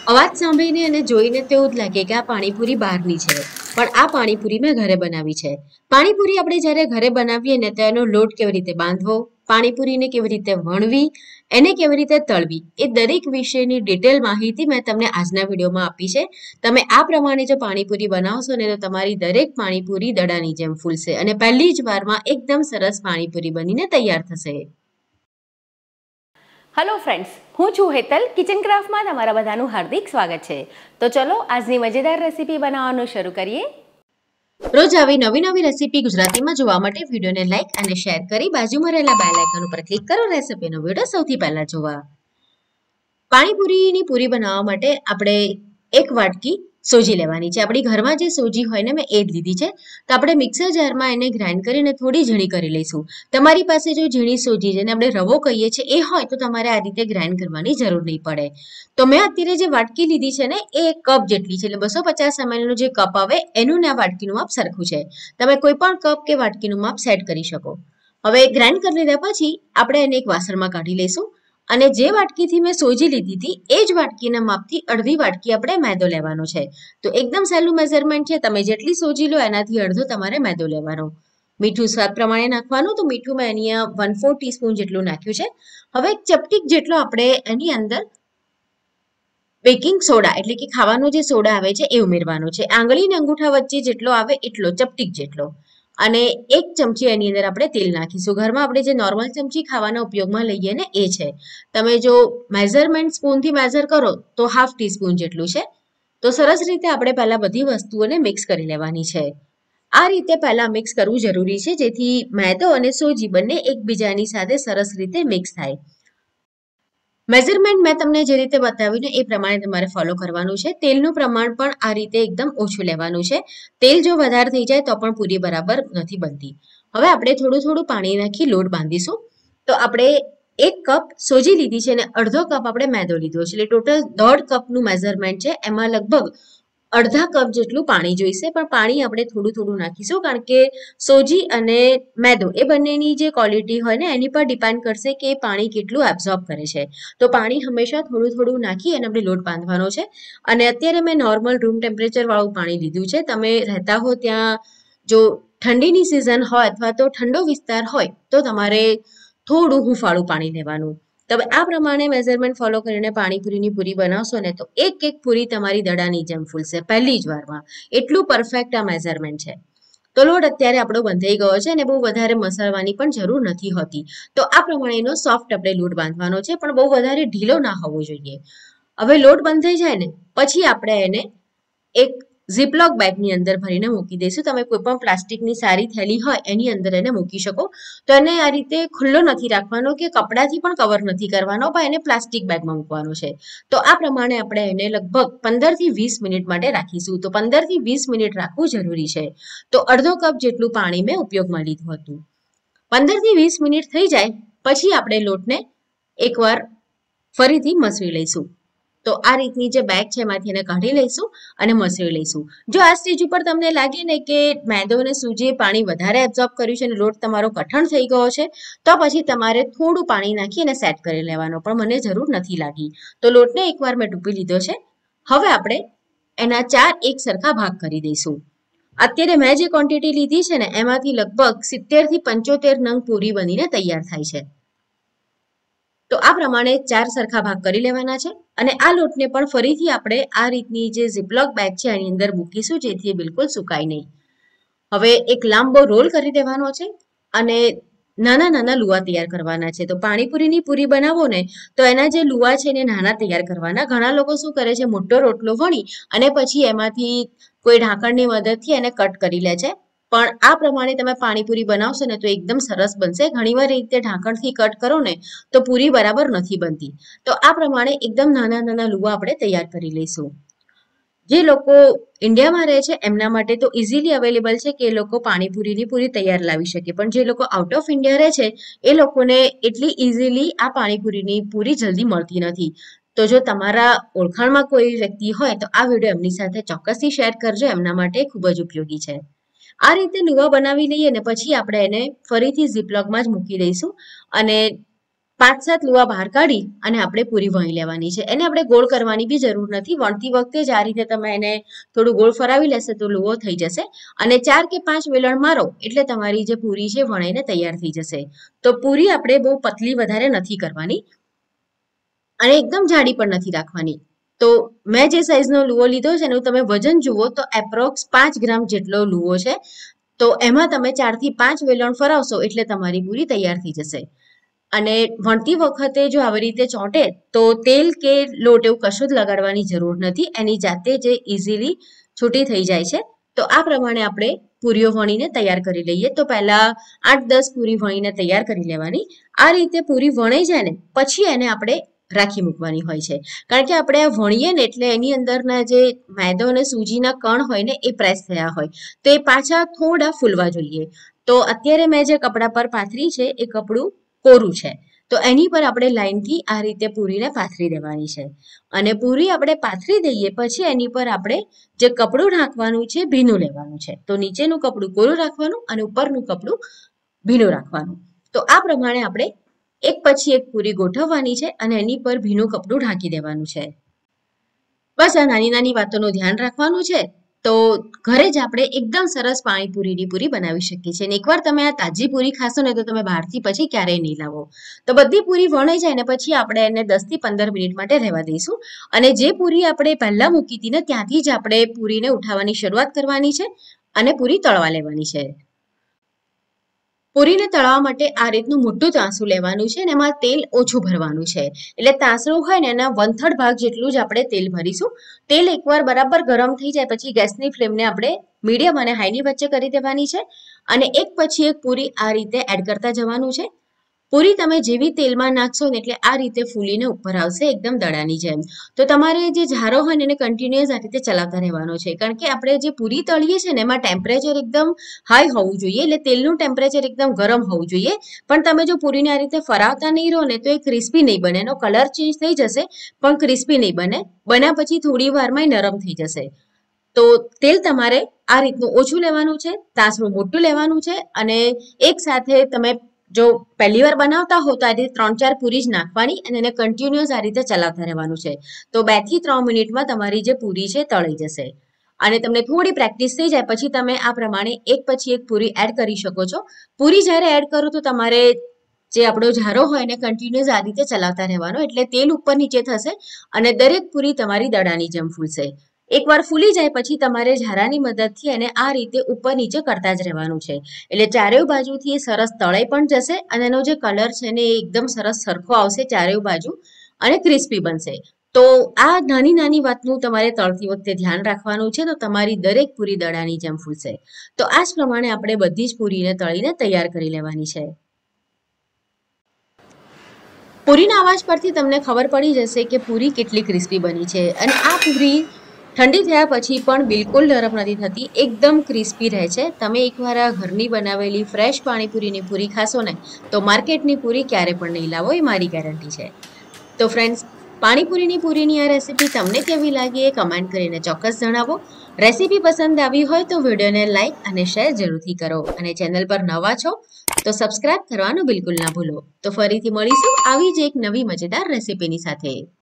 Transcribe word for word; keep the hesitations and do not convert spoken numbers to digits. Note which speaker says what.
Speaker 1: અવાજ સાંભળીને અને જોઈને તેવું જ લાગે કે આ પાણીપુરી બહારની છે, પણ આ પાણીપુરી મેં ઘરે બનાવી છે. પાણીપુરી આપણે જ્યારે ઘરે બનાવીએ ને તો એનો લોટ કેવી રીતે બાંધવો, પાણીપુરીને કેવી રીતે વણવી, એને કેવી રીતે તળવી, એ દરેક વિષયની ડિટેલ માહિતી મેં તમને આજના વિડીયોમાં આપી છે. તમે આ પ્રમાણે જો પાણીપુરી બનાવશો ને તો તમારી દરેક પાણીપુરી દડાની જેમ ફૂલશે અને પહેલી જ વારમાં એકદમ સરસ પાણીપુરી બનીને તૈયાર થશે.
Speaker 2: હેલો ફ્રેન્ડ્સ, હું છું હેતલ. કિચન ક્રાફ્ટમાં તમારા બધાનું હાર્દિક સ્વાગત છે. તો ચલો આજની મજેદાર રેસીપી બનાવવાનું શરૂ કરીએ.
Speaker 1: રોજ આવી નવી નવી રેસીપી ગુજરાતીમાં જોવા માટે વિડીયોને લાઇક અને શેર કરી બાજુમાં રહેલા બેલ આઇકન ઉપર ક્લિક કરો રેસીપીનો વિડીયો સૌથી પહેલા જોવા. પાણીપુરીની પૂરી બનાવવા માટે આપણે એક વાટકી સોજી લેવાની છે. આપણી ઘરમાં જે સોજી હોય ને મેં એ જ લીધી છે. તો આપણે મિક્સર જારમાં એને ગ્રાઇન્ડ કરીને થોડી ઝીણી કરી લઈશું. તમારી પાસે જો ઝીણી સોજી જેને આપણે રવો કહીએ છીએ એ હોય તો તમારે આ રીતે ગ્રાઇન્ડ કરવાની જરૂર નહીં પડે. તો મેં અત્યારે જે વાટકી લીધી છે ને એ એક કપ જેટલી છે, એટલે બસો પચાસ એમએલનું જે કપ આવે એનું ને આ વાટકીનું માપ સરખું છે. તમે કોઈ પણ કપ કે વાટકીનું માપ સેટ કરી શકો. હવે ગ્રાઇન્ડ કરી લીધા પછી આપણે એને એક વાસણમાં કાઢી લઈશું અને જે વાટકીથી મેં સોજી લીધી હતી એ જ વાટકીના માપથી અડધી વાટકી આપણે મેદો લેવાનો છે. તો એકદમ સહેલું મેઝરમેન્ટ છે. તમે જેટલી સોજી લો એનાથી અડધો તમારે મેદો લેવાનો. મીઠું સ્વાદ પ્રમાણે નાખવાનું. તો મીઠું મેં અહીંયા વન ફોર ટીસ્પૂન જેટલું નાખ્યું છે. હવે એક ચપટીક જેટલો આપણે એની અંદર બેકિંગ સોડા એટલે કે ખાવાનો જે સોડા આવે છે એ ઉમેરવાનો છે. આંગળી અને અંગૂઠા વચ્ચે જેટલો આવે એટલો, ચપટીક જેટલો. અને એક ચમચી એની અંદર આપણે તેલ નાખીશું. ઘરમાં આપણે જે નોર્મલ ચમચી ખાવાના ઉપયોગમાં લઈએ ને એ છે. તમે જો મેઝરમેન્ટ સ્પૂનથી મેઝર કરો તો હાફ ટીસ્પૂન જેટલું છે. તો સરસ રીતે આપણે પહેલાં બધી વસ્તુઓને મિક્સ કરી લેવાની છે. આ રીતે પહેલાં મિક્સ કરવું જરૂરી છે જેથી મેદો અને સોજી બંને એકબીજાની સાથે સરસ રીતે મિક્સ થાય. મેઝરમેન્ટ મેં તમને જે રીતે બતાવ્યું ને એ પ્રમાણે તમારે ફોલો કરવાનું છે. તેલનું પ્રમાણ પણ આ રીતે એકદમ ઓછું લેવાનું છે. તેલ જો વધારે થઈ જાય તો પણ પૂરી બરાબર નથી બનતી. હવે આપણે થોડું થોડું પાણી નાખી લોટ બાંધીશું. તો આપણે એક કપ સોજી લીધી છે અને અડધો કપ આપણે મેદો લીધો છે, એટલે ટોટલ દોઢ કપનું મેઝરમેન્ટ છે. એમાં લગભગ અડધા કપ જેટલું પાણી જોઈશે, પણ પાણી આપણે થોડું થોડું નાખીશું કારણ કે સોજી અને મેદો એ બંનેની જે ક્વોલિટી હોય ને એની પર ડિપેન્ડ કરશે કે પાણી કેટલું એબ્ઝોર્બ કરે છે. તો પાણી હંમેશા થોડું થોડું નાખી અને આપણે લોટ બાંધવાનો છે. અને અત્યારે મેં નોર્મલ રૂમ ટેમ્પરેચર વાળું પાણી લીધું છે. તમે રહેતા હો ત્યાં જો ઠંડીની સિઝન હોય અથવા તો ઠંડો વિસ્તાર હોય તો તમારે થોડું હુંફાળું પાણી લેવાનું. તમે આ પ્રમાણે મેઝરમેન્ટ ફોલો કરીને પાણીપુરીની પૂરી બનાવશો ને તો એક એક પૂરી તમારી દડાની જેમ ફૂલશે પહેલી જ વારમાં. એટલું પરફેક્ટ આ મેઝરમેન્ટ છે. તો લોટ અત્યારે આપણો બંધાઈ ગયો છે અને બહુ વધારે મસાળવાની પણ જરૂર નથી હોતી. તો આ પ્રમાણેનો સોફ્ટ આપણે લોટ બાંધવાનો છે, પણ બહુ વધારે ઢીલો ના હોવો જોઈએ. હવે લોટ બંધાઈ જાય ને પછી આપણે એને એક ઝીપલોક બેગની અંદર ભરીને મૂકી દઈશું. તમે કોઈ પણ પ્લાસ્ટિકની સારી થેલી હોય એની અંદર એને મૂકી શકો. તો એને આ રીતે ખુલ્લો નથી રાખવાનો કે કપડાથી પણ કવર નથી કરવાનો, પણ એને પ્લાસ્ટિક બેગમાં મૂકવાનો છે. તો આ પ્રમાણે આપણે એને લગભગ પંદરથી વીસ મિનિટ માટે રાખીશું. તો પંદરથી વીસ મિનિટ રાખવું જરૂરી છે. તો અડધો કપ જેટલું પાણી મેં ઉપયોગમાં લીધું હતું. પંદરથી વીસ મિનિટ થઈ જાય પછી આપણે લોટને એકવાર ફરીથી મસળી લઈશું. તો આ રીતની જે બેગ છે એમાંથી એને કાઢી લઈશું અને મસળી લઈશું. જો આ સ્ટેજ ઉપર તમને લાગે ને કે મેદો અને સૂજીએ પાણી વધારે એબ્ઝોર્બ કર્યું છે અને લોટ તમારો કઠણ થઈ ગયો છે તો પછી તમારે થોડું પાણી નાખી અને સેટ કરી લેવાનો, પણ મને જરૂર નથી લાગી. તો લોટને એકવાર મેં ડૂબી લીધો છે. હવે આપણે એના ચાર એક સરખા ભાગ કરી દઈશું. અત્યારે મેં જે ક્વોન્ટિટી લીધી છે ને એમાંથી લગભગ સિત્તેર થી પંચોતેર નંગ પૂરી બનીને તૈયાર થાય છે. તો આ પ્રમાણે ચાર સરખા ભાગ કરી લેવાના છે અને આ લોટને પણ ફરીથી આપણે આ રીતની જે ઝીપલોક બેગ છે એની અંદર મૂકીશું જેથી એ બિલકુલ સુકાય નહીં. હવે એક લાંબો રોલ કરી દેવાનો છે અને નાના નાના લુવા તૈયાર કરવાના છે. તો પાણીપુરીની પૂરી બનાવો ને તો એના જે લુવા છે એને નાના તૈયાર કરવાના. ઘણા લોકો શું કરે છે, મોટો રોટલો વણી અને પછી એમાંથી કોઈ ઢાંકણની મદદથી એને કટ કરી લે છે. પણ આ પ્રમાણે તમે પાણીપુરી બનાવશો ને તો એકદમ સરસ બનશે. ઘણીવાર એ રીતે ઢાંકણથી કટ કરો ને તો પૂરી બરાબર નથી બનતી. તો આ પ્રમાણે એકદમ નાના નાના લુવા આપણે તૈયાર કરી લઈશું. જે લોકો ઇન્ડિયામાં રહે છે એમના માટે તો ઇઝીલી અવેલેબલ છે કે એ લોકો પાણીપુરીની પૂરી તૈયાર લાવી શકે, પણ જે લોકો આઉટ ઓફ ઇન્ડિયા રહે છે એ લોકોને એટલી ઇઝીલી આ પાણીપુરીની પૂરી જલ્દી મળતી નથી. તો જો તમારા ઓળખાણમાં કોઈ વ્યક્તિ હોય તો આ વિડીયો એમની સાથે ચોક્કસથી શેર કરજો, એમના માટે ખૂબ જ ઉપયોગી છે. આ રીતે લુવા બનાવી લઈએ ને પછી આપણે એને ફરીથી ઝીપલોકમાં જ મૂકી દઈશું અને પાંચ સાત લુવા બહાર કાઢી અને આપણે પૂરી વણી લેવાની છે. એને આપણે ગોળ કરવાની બી જરૂર નથી. વણતી વખતે જ આ રીતે તમે એને થોડું ગોળ ફરાવી લેશે તો લુવો થઈ જશે. અને ચાર કે પાંચ વેલણ મારો એટલે તમારી જે પૂરી છે વણાઈને તૈયાર થઈ જશે. તો પૂરી આપણે બહુ પતલી વધારે નથી કરવાની અને એકદમ જાડી પણ નથી રાખવાની. તો મેં જે સાઈઝનો લુવો લીધો છે એનું તમે વજન જુઓ તો એપ્રોક્સ પાંચ ગ્રામ જેટલો લુવો છે. તો એમાં તમે ચાર થી પાંચ વેલણ ફરાવશો એટલે તમારી પૂરી તૈયાર થઈ જશે. અને વણતી વખતે જો આવી રીતે ચોંટે તો તેલ કે લોટ એવું કશું જ લગાડવાની જરૂર નથી. એની જાતે જે ઇઝીલી છૂટી થઈ જાય છે. તો આ પ્રમાણે આપણે પૂરીઓ વણીને તૈયાર કરી લઈએ. તો પહેલા આઠ દસ પૂરી વણીને તૈયાર કરી લેવાની. આ રીતે પૂરી વણાઈ જાય ને પછી એને આપણે રાખી મૂકવાની હોય છે. કારણ કે આપણે આ વણીએ ને એટલે એની અંદરના જે મેદો અને સૂજીના કણ હોય ને એ પ્રેસ થયા હોય તો એ પાછા થોડા ફૂલવા જોઈએ. તો અત્યારે મેં જે કપડા પર પાથરી છે એ કપડું કોરું છે. તો એની પર આપણે લાઈનથી આ રીતે પૂરીને પાથરી દેવાની છે. અને પૂરી આપણે પાથરી દઈએ પછી એની પર આપણે જે કપડું ઢાંકવાનું છે ભીનું લેવાનું છે. તો નીચેનું કપડું કોરું રાખવાનું અને ઉપરનું કપડું ભીનું રાખવાનું. તો આ પ્રમાણે આપણે એક પછી એક પૂરી ગોઠવવાની છે અને એની પર ભીનું કપડું ઢાંકી દેવાનું છે. બસ આ નાની નાની વાતોનું ધ્યાન રાખવાનું છે. તો ઘરે જ આપણે એકદમ સરસ પાણીપુરીની પૂરી બનાવી શકીએ છીએ. અને એકવાર તમે આ તાજી પૂરી ખાશો ને તો તમે બહારથી પછી ક્યારેય નહીં લાવો. તો બધી પૂરી વણાઈ જાય ને પછી આપણે એને દસ થી પંદર મિનિટ માટે રહેવા દઈશું. અને જે પૂરી આપણે પહેલા મૂકી હતી ને ત્યાંથી જ આપણે પૂરીને ઉઠાવવાની શરૂઆત કરવાની છે અને પૂરી તળવા લેવાની છે. પૂરીને તળવા માટે આ રીતનું મોટું તાંસું લેવાનું છે અને એમાં તેલ ઓછું ભરવાનું છે. એટલે તાંસળું હોય ને એના વન થર્ડ ભાગ જેટલું જ આપણે તેલ ભરીશું. તેલ એકવાર બરાબર ગરમ થઈ જાય પછી ગેસની ફ્લેમને આપણે મીડિયમ અને હાઈની વચ્ચે કરી દેવાની છે અને એક પછી એક પૂરી આ રીતે એડ કરતા જવાનું છે. પૂરી તમે જેવી તેલમાં નાખશો ને એટલે આ રીતે ફૂલીને ઉપર આવશે એકદમ દડાની જેમ. તો તમારે જે ઝારો હોય ને એને કન્ટિન્યુઅસ આ રીતે ચલાવતા રહેવાનો છે. કારણ કે આપણે જે પૂરી તળીએ છીએ ને એમાં ટેમ્પરેચર એકદમ હાઈ હોવું જોઈએ. એટલે તેલનું ટેમ્પરેચર એકદમ ગરમ હોવું જોઈએ. પણ તમે જો પૂરીને આ રીતે ફરાવતા નહીં રહો ને તો એ ક્રિસ્પી નહીં બને. એનો કલર ચેન્જ થઈ જશે પણ ક્રિસ્પી નહીં બને. બન્યા પછી થોડી વારમાં નરમ થઈ જશે. તો તેલ તમારે આ રીતનું ઓછું લેવાનું છે, તાંસળું મોટું લેવાનું છે અને એક સાથે તમે જો પહેલી વાર બનાવતા હો તો આ રીતે ત્રણ ચાર પૂરી જ નાખવાની અને એને કન્ટિન્યુઅસ આ રીતે ચલાવતા રહેવાનું છે. તો બે થી ત્રણ મિનિટમાં તમારી જે પૂરી છે તળાઈ જશે. અને તમને થોડી પ્રેક્ટિસ થઈ જાય પછી તમે આ પ્રમાણે એક પછી એક પૂરી એડ કરી શકો છો. પૂરી જ્યારે એડ કરો તો તમારે જે આપણો ઝારો હોય એને કન્ટિન્યુઅસ આ રીતે ચલાવતા રહેવાનો એટલે તેલ ઉપર નીચે થશે અને દરેક પૂરી તમારી દડાની જેમ ફૂલશે. એકવાર ફૂલી જાય પછી તમારે ઝારાની મદદથી એને આ રીતે ઉપર નીચે કરતા જ રહેવાનું છે. એટલે ચારેય બાજુથી એ સરસ તળાઈ પણ જશે અને એનો જે કલર છે ને એ એકદમ સરસ સરખો આવશે ચારેય બાજુ અને ક્રિસ્પી બનશે. તો આ નાની નાની વાતનું તમારે તળતી વખતે ધ્યાન રાખવાનું છે. તો તમારી દરેક પૂરી દડાની જેમ ફૂલશે. તો આ જ પ્રમાણે આપણે બધી જ પૂરીને તળીને તૈયાર કરી લેવાની છે. પૂરીના અવાજ પરથી તમને ખબર પડી જશે કે પૂરી કેટલી ક્રિસ્પી બની છે. અને આ પૂરી ઠંડી થયા પછી પણ બિલકુલ નરમ નથી થતી, એકદમ ક્રિસ્પી રહે છે. તમે એકવાર આ ઘરની બનાવેલી ફ્રેશ પાણીપુરીની પૂરી ખાશો ને તો માર્કેટની પૂરી ક્યારે પણ નહીં લાવો, એ મારી ગેરંટી છે. તો ફ્રેન્ડ્સ, પાણીપુરીની પૂરીની આ રેસીપી તમને કેવી લાગી એ કમેન્ટ કરીને ચોક્કસ જણાવો. રેસીપી પસંદ આવી હોય તો વિડીયોને લાઇક અને શેર જરૂરથી કરો. અને ચેનલ પર નવા છો તો સબસ્ક્રાઇબ કરવાનું બિલકુલ ના ભૂલો. તો ફરીથી મળીશું આવી જ એક નવી મજેદાર રેસીપીની સાથે.